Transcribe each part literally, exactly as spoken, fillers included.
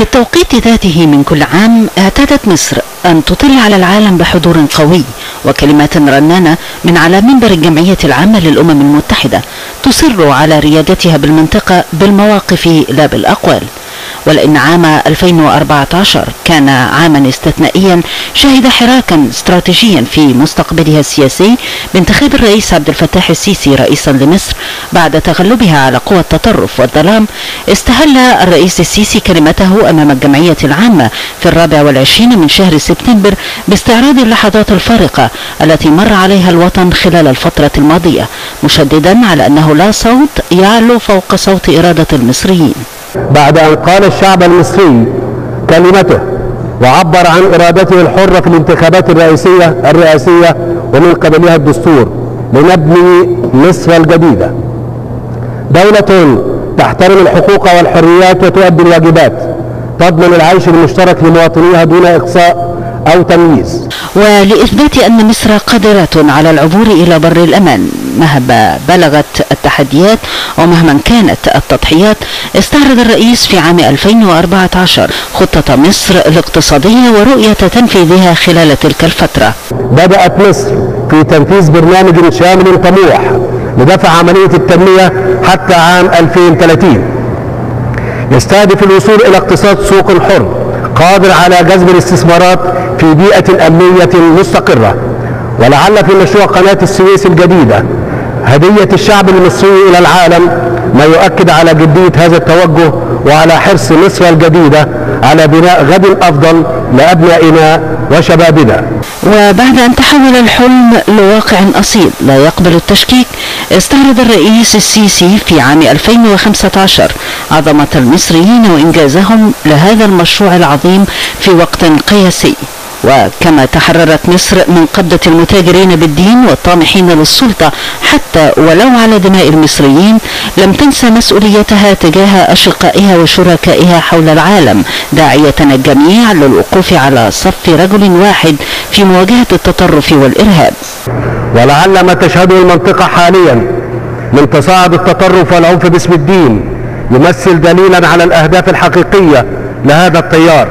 في التوقيت ذاته من كل عام اعتادت مصر أن تطل على العالم بحضور قوي وكلمات رنانة من على منبر الجمعية العامة للأمم المتحدة تصر على ريادتها بالمنطقة بالمواقف لا بالأقوال. ولأن عام ألفين وأربعة عشر كان عاما استثنائيا شهد حراكا استراتيجيا في مستقبلها السياسي بانتخاب الرئيس عبد الفتاح السيسي رئيسا لمصر بعد تغلبها على قوى التطرف والظلام، استهل الرئيس السيسي كلمته أمام الجمعية العامة في الرابع والعشرين من شهر سبتمبر باستعراض اللحظات الفارقة التي مر عليها الوطن خلال الفترة الماضية، مشددا على أنه لا صوت يعلو فوق صوت إرادة المصريين. بعد أن قال الشعب المصري كلمته وعبر عن إرادته الحرة في الانتخابات الرئاسية الرئاسية ومن قبلها الدستور لنبني مصر الجديدة، دولة تحترم الحقوق والحريات وتؤدي الواجبات، تضمن العيش المشترك لمواطنيها دون إقصاء أو تمييز. ولإثبات أن مصر قادرة على العبور إلى بر الأمان مهما بلغت التحديات ومهما كانت التضحيات، استعرض الرئيس في عام ألفين وأربعة عشر خطة مصر الاقتصادية ورؤية تنفيذها خلال تلك الفترة. بدأت مصر في تنفيذ برنامج شامل طموح لدفع عملية التنمية حتى عام ألفين وثلاثين، يستهدف الوصول إلى اقتصاد سوق حر قادر على جذب الاستثمارات في بيئة أمنية مستقرة. ولعل في مشروع قناة السويس الجديدة هدية الشعب المصري إلى العالم ما يؤكد على جدية هذا التوجه وعلى حرص مصر الجديدة على بناء غد أفضل لأبنائنا وشبابنا. وبعد أن تحول الحلم لواقع أصيل لا يقبل التشكيك، استعرض الرئيس السيسي في عام ألفين وخمسة عشر عظمة المصريين وإنجازهم لهذا المشروع العظيم في وقت قياسي. وكما تحررت مصر من قبضة المتاجرين بالدين والطامحين للسلطة حتى ولو على دماء المصريين، لم تنسى مسؤوليتها تجاه أشقائها وشركائها حول العالم، داعية الجميع للوقوف على صف رجل واحد في مواجهة التطرف والإرهاب. ولعل ما تشهده المنطقة حاليا من تصاعد التطرف والعنف باسم الدين يمثل دليلا على الأهداف الحقيقية لهذا التيار،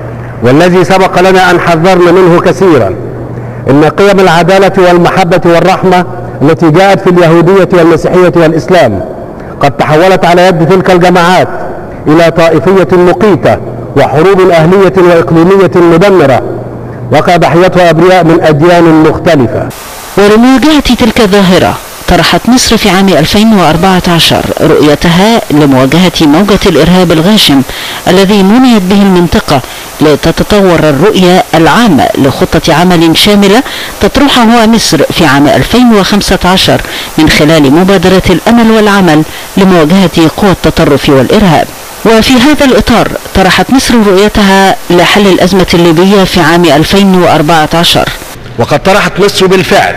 والذي سبق لنا أن حذرنا منه كثيرا. إن قيم العدالة والمحبة والرحمة التي جاءت في اليهودية والمسيحية والإسلام قد تحولت على يد تلك الجماعات إلى طائفية مقيتة وحروب أهلية وإقليمية مدمرة وقع ضحيتها أبرياء من أديان مختلفة. ولمواجهة تلك الظاهرة طرحت مصر في عام ألفين وأربعة عشر رؤيتها لمواجهة موجة الإرهاب الغاشم الذي منيت به المنطقة، لتتطور الرؤية العامة لخطة عمل شاملة تطرحها مصر في عام ألفين وخمسة عشر من خلال مبادرة الأمل والعمل لمواجهة قوى التطرف والإرهاب. وفي هذا الإطار طرحت مصر رؤيتها لحل الأزمة الليبية في عام ألفين وأربعة عشر. وقد طرحت مصر بالفعل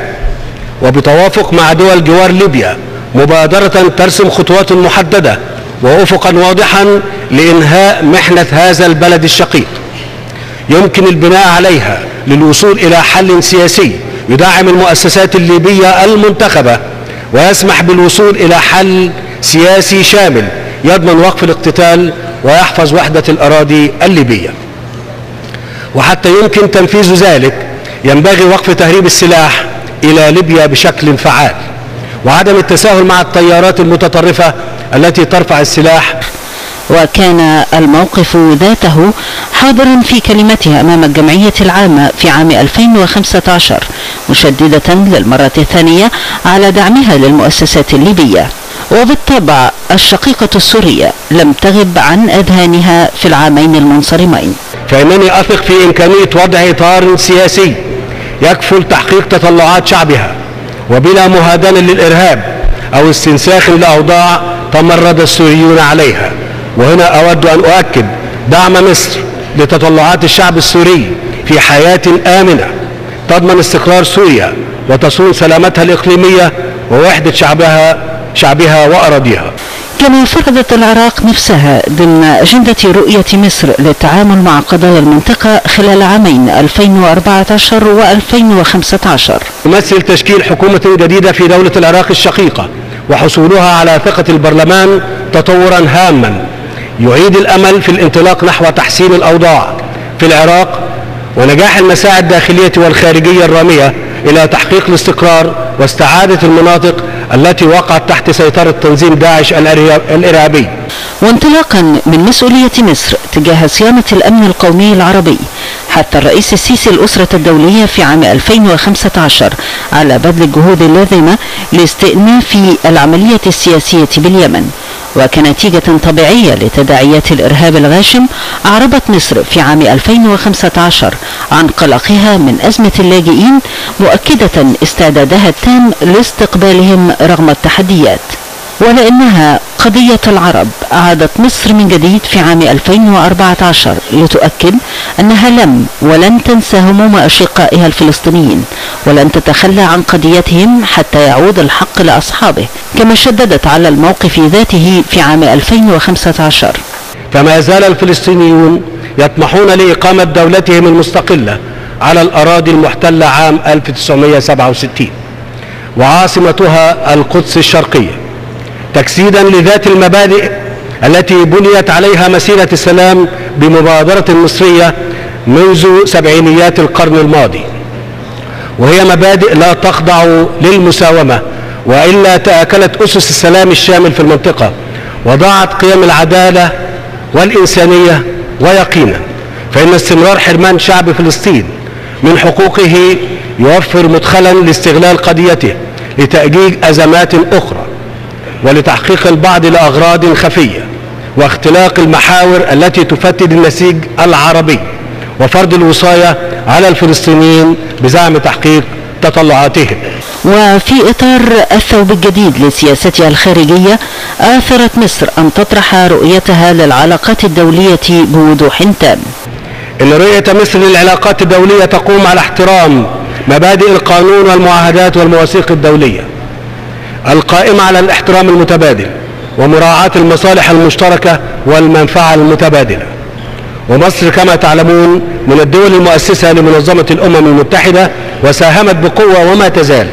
وبتوافق مع دول جوار ليبيا مبادرة ترسم خطوات محددة وأفقا واضحا لإنهاء محنة هذا البلد الشقيق يمكن البناء عليها للوصول إلى حل سياسي يدعم المؤسسات الليبية المنتخبة ويسمح بالوصول إلى حل سياسي شامل يضمن وقف الاقتتال ويحفظ وحدة الأراضي الليبية. وحتى يمكن تنفيذ ذلك ينبغي وقف تهريب السلاح إلى ليبيا بشكل فعال وعدم التساهل مع التيارات المتطرفة التي ترفع السلاح. وكان الموقف ذاته حاضرا في كلمتها أمام الجمعية العامة في عام ألفين وخمسة عشر، مشددة للمرة الثانية على دعمها للمؤسسات الليبية. وبالطبع الشقيقة السورية لم تغب عن أذهانها في العامين المنصرمين. فإنني أثق في إمكانية وضع إطار سياسي يكفل تحقيق تطلعات شعبها وبلا مهادنة للإرهاب أو استنساخ لأوضاع تمرد السوريون عليها. وهنا أود أن أؤكد دعم مصر لتطلعات الشعب السوري في حياة آمنة تضمن استقرار سوريا وتصون سلامتها الإقليمية ووحدة شعبها شعبها وأراضيها. كما فرضت العراق نفسها ضمن أجندة رؤية مصر للتعامل مع قضايا المنطقة خلال عامين ألفين وأربعة عشر وألفين وخمسة عشر. يمثل تشكيل حكومة جديدة في دولة العراق الشقيقة وحصولها على ثقة البرلمان تطورا هاما يعيد الأمل في الانطلاق نحو تحسين الأوضاع في العراق ونجاح المساعي الداخلية والخارجية الرامية إلى تحقيق الاستقرار واستعادة المناطق التي وقعت تحت سيطرة تنظيم داعش الإرهابي. وانطلاقا من مسؤولية مصر تجاه صيانة الأمن القومي العربي، حث الرئيس السيسي الأسرة الدولية في عام ألفين وخمسة عشر على بذل الجهود اللازمة لاستئناف العملية السياسية باليمن. وكنتيجة طبيعية لتداعيات الإرهاب الغاشم، أعربت مصر في عام ألفين وخمسة عشر عن قلقها من أزمة اللاجئين، مؤكدة استعدادها التام لاستقبالهم رغم التحديات. ولأنها قضية العرب، أعادت مصر من جديد في عام ألفين وأربعة عشر لتؤكد أنها لم ولن تنسى هموم أشقائها الفلسطينيين، ولن تتخلى عن قضيتهم حتى يعود الحق لأصحابه، كما شددت على الموقف ذاته في عام ألفين وخمسة عشر. فما زال الفلسطينيون يطمحون لإقامة دولتهم المستقلة على الأراضي المحتلة عام ألف وتسعمائة وسبعة وستين وعاصمتها القدس الشرقية، تجسيدا لذات المبادئ التي بنيت عليها مسيرة السلام بمبادرة مصرية منذ سبعينيات القرن الماضي، وهي مبادئ لا تخضع للمساومة، وإلا تآكلت أسس السلام الشامل في المنطقة وضاعت قيم العدالة والإنسانية. ويقينا فإن استمرار حرمان شعب فلسطين من حقوقه يوفر مدخلا لاستغلال قضيته لتأجيج أزمات أخرى ولتحقيق البعض لأغراض خفية واختلاق المحاور التي تفتت النسيج العربي وفرض الوصاية على الفلسطينيين بزعم تحقيق تطلعاتهم. وفي إطار الثوب الجديد لسياستها الخارجية، آثرت مصر أن تطرح رؤيتها للعلاقات الدولية بوضوح تام. إن رؤية مصر للعلاقات الدولية تقوم على احترام مبادئ القانون والمعاهدات والمواثيق الدولية القائمة على الاحترام المتبادل ومراعاة المصالح المشتركة والمنفعة المتبادلة. ومصر كما تعلمون من الدول المؤسسة لمنظمة الأمم المتحدة، وساهمت بقوة وما تزال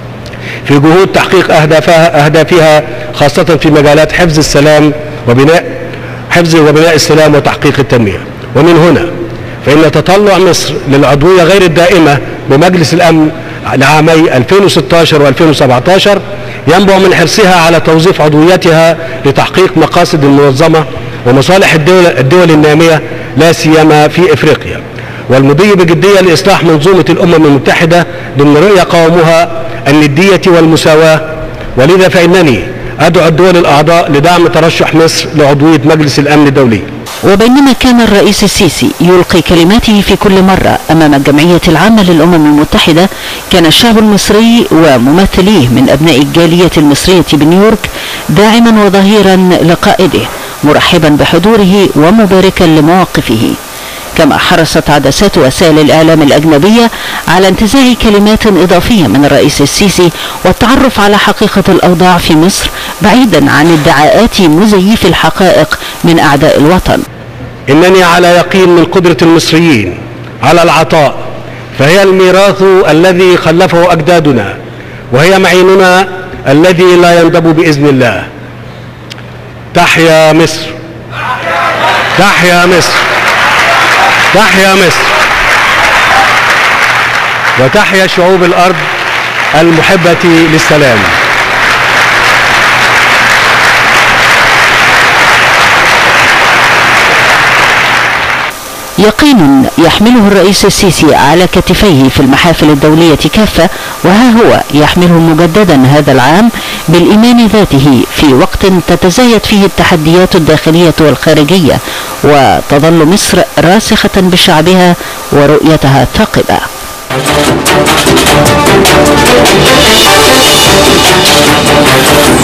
في جهود تحقيق أهدافها, أهدافها خاصة في مجالات حفظ السلام وبناء حفظ وبناء السلام وتحقيق التنمية. ومن هنا فإن تطلع مصر للعضوية غير الدائمة بمجلس الأمن لعامي ألفين وستة عشر وألفين وسبعة عشر ينبع من حرصها على توظيف عضويتها لتحقيق مقاصد المنظمة ومصالح الدول, الدول النامية لا سيما في إفريقيا، والمضي بجدية لإصلاح منظومة الأمم المتحدة ضمن رؤية قوامها الندية والمساواة. ولذا فإنني أدعو الدول الأعضاء لدعم ترشح مصر لعضوية مجلس الأمن الدولي. وبينما كان الرئيس السيسي يلقي كلماته في كل مرة أمام الجمعية العامة للأمم المتحدة، كان الشعب المصري وممثليه من أبناء الجالية المصرية بنيويورك داعما وظهيرا لقائده، مرحبا بحضوره ومباركا لمواقفه. كما حرصت عدسات وسائل الإعلام الأجنبية على انتزاع كلمات إضافية من الرئيس السيسي والتعرف على حقيقة الأوضاع في مصر، بعيدا عن ادعاءات مزيف الحقائق من أعداء الوطن. إنني على يقين من قدرة المصريين على العطاء، فهي الميراث الذي خلفه أجدادنا، وهي معيننا الذي لا ينضب بإذن الله. تحيا مصر، تحيا مصر، تحيا مصر، وتحيا شعوب الأرض المحبة للسلام. يقين يحمله الرئيس السيسي على كتفيه في المحافل الدولية كافة، وها هو يحمله مجددا هذا العام بالإيمان ذاته في وقت تتزايد فيه التحديات الداخلية والخارجية، وتظل مصر راسخة بشعبها ورؤيتها ثاقبة.